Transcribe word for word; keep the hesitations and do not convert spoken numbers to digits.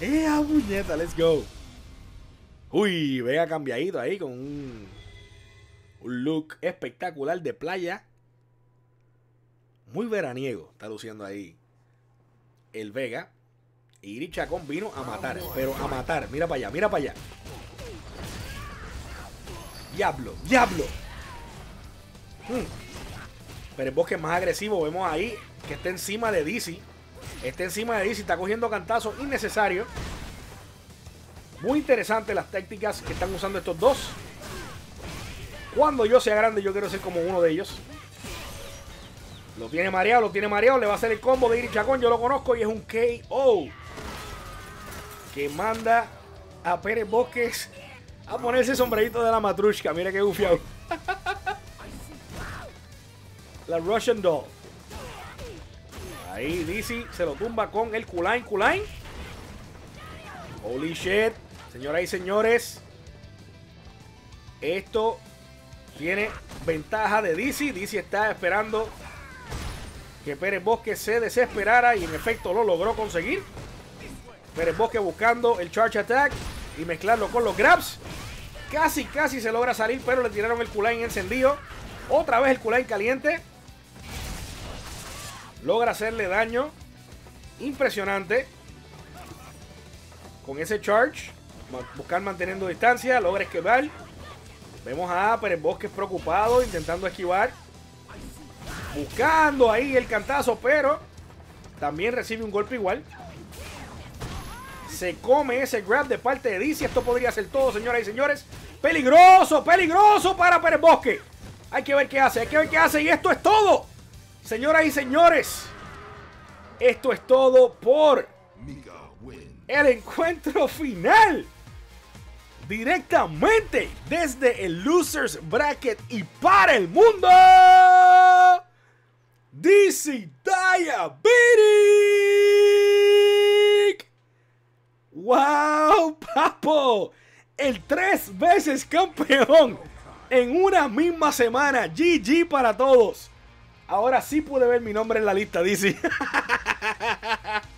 ¡Eh, puñeta! ¡Let's go! Uy, vea cambiadito ahí con un, un look espectacular de playa. Muy veraniego está luciendo ahí el Vega. Y Iri Chacón vino a matar, pero a matar. Mira para allá, mira para allá. Diablo, diablo. Hmm. Pero el bosque es más agresivo. Vemos ahí que está encima de Dizzy. Está encima de Dizzy, está cogiendo cantazos innecesarios. Muy interesante las tácticas que están usando estos dos. Cuando yo sea grande, yo quiero ser como uno de ellos. Lo tiene mareado, lo tiene mareado. Le va a hacer el combo de Iri Chacón. Yo lo conozco y es un K O que manda a Pérez Bosques a ponerse el sombrerito de la matrushka. Mira qué gufiado. La Russian Doll. Ahí Dizzy se lo tumba con el Kulain. Kulain. Holy shit. Señoras y señores. Esto tiene ventaja de Dizzy. Dizzy está esperando que Pérez Bosque se desesperara y en efecto lo logró conseguir. Pérez Bosque buscando el Charge Attack y mezclarlo con los grabs. Casi, casi se logra salir, pero le tiraron el Kulain encendido. Otra vez el Kulain caliente. Logra hacerle daño. Impresionante. Con ese charge. Buscar manteniendo distancia. Logra esquivar. Vemos a Pérez Bosque preocupado, intentando esquivar. Buscando ahí el cantazo, pero también recibe un golpe igual. Se come ese grab de parte de Dizzy. Esto podría ser todo, señoras y señores. Peligroso, peligroso para Pérez Bosque. Hay que ver qué hace, hay que ver qué hace. Y esto es todo, señoras y señores. Esto es todo por el encuentro final. Directamente desde el Losers Bracket y para el mundo. Dizzy Diabetic. ¡Wow, papo! El tres veces campeón en una misma semana. G G para todos. Ahora sí pude ver mi nombre en la lista, Dizzy.